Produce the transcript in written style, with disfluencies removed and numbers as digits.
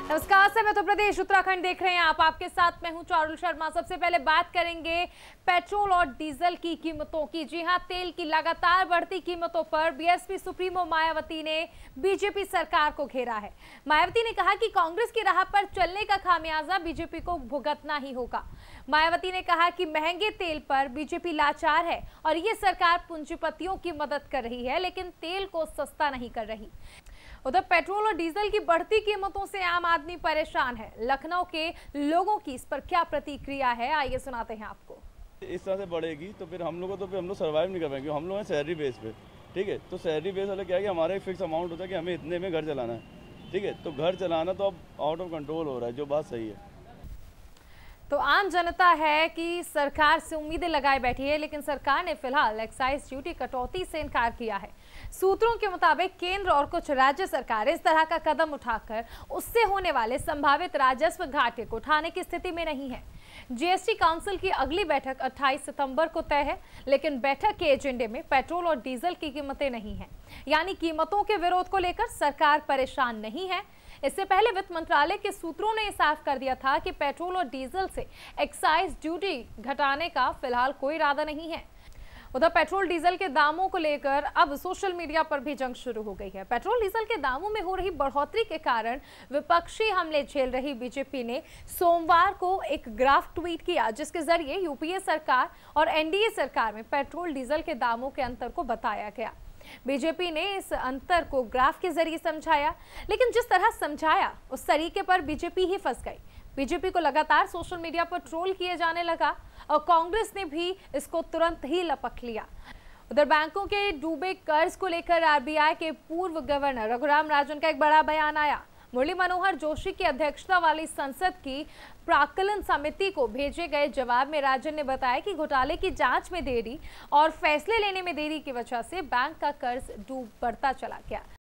नमस्कार से मध्य प्रदेश उत्तराखंड देख रहे हैं आप। आपके साथ मैं हूं चारुल शर्मा। सबसे पहले बात करेंगे पेट्रोल और डीजल की कीमतों की। जी हां, तेल की लगातार बढ़ती कीमतों पर बीएसपी सुप्रीमो मायावती ने बीजेपी सरकार को घेरा है। मायावती ने कहा कि कांग्रेस की राह पर चलने का खामियाजा बीजेपी को भुगतना ही होगा। मायावती ने कहा कि महंगे तेल पर बीजेपी लाचार है और ये सरकार पूंजीपतियों की मदद कर रही है, लेकिन तेल को सस्ता नहीं कर रही। उधर पेट्रोल और डीजल की बढ़ती कीमतों से आम आदमी परेशान है। लखनऊ के लोगों की इस पर क्या प्रतिक्रिया है, आइए सुनाते हैं आपको। इस तरह से बढ़ेगी तो फिर हम लोग सर्वाइव नहीं कर पाएंगे। हम लोग हैं सैलरी बेस पे, ठीक है। तो सैलरी बेस वाला क्या है कि हमारा एक फिक्स अमाउंट होता है कि हमें इतने में घर चलाना है, ठीक है। तो घर चलाना तो अब आउट ऑफ कंट्रोल हो रहा है, जो बात सही है। तो आम जनता है कि सरकार से उम्मीदें लगाए बैठी है, लेकिन सरकार ने फिलहाल एक्साइज ड्यूटी कटौती से इनकार किया है। सूत्रों के मुताबिक केंद्र और कुछ राज्य सरकारें इस तरह का कदम उठाकर उससे होने वाले संभावित राजस्व घाटे को उठाने की स्थिति में नहीं है। जीएसटी काउंसिल की अगली बैठक 28 सितंबर को तय है, लेकिन बैठक के एजेंडे में पेट्रोल और डीजल की कीमतें नहीं है। यानी कीमतों के विरोध को लेकर सरकार परेशान नहीं है। इससे पहले वित्त मंत्रालय के सूत्रों ने साफ कर दिया था कि पेट्रोल और डीजल से एक्साइज ड्यूटी घटाने का फिलहाल कोई इरादा नहीं है। उधर पेट्रोल डीजल के दामों को लेकर अब सोशल मीडिया पर भी जंग शुरू हो गई है। पेट्रोल डीजल के दामों में हो रही बढ़ोतरी के कारण विपक्षी हमले झेल रही बीजेपी ने सोमवार को एक ग्राफ ट्वीट किया, जिसके जरिए यूपीए सरकार और एनडीए सरकार में पेट्रोल डीजल के दामों के अंतर को बताया गया। बीजेपी ने इस अंतर को ग्राफ के जरिए समझाया, लेकिन जिस तरह समझाया उस तरीके पर बीजेपी ही फंस गई। बीजेपी को लगातार सोशल मीडिया पर ट्रोल किए जाने लगा और कांग्रेस ने भी इसको तुरंत ही लपक लिया। उधर बैंकों के डूबे कर्ज को लेकर आरबीआई के पूर्व गवर्नर रघुराम राजन का एक बड़ा बयान आया। मुरली मनोहर जोशी की अध्यक्षता वाली संसद की प्राक्कलन समिति को भेजे गए जवाब में राजन ने बताया कि घोटाले की जांच में देरी और फैसले लेने में देरी की वजह से बैंक का कर्ज बढ़ता चला गया।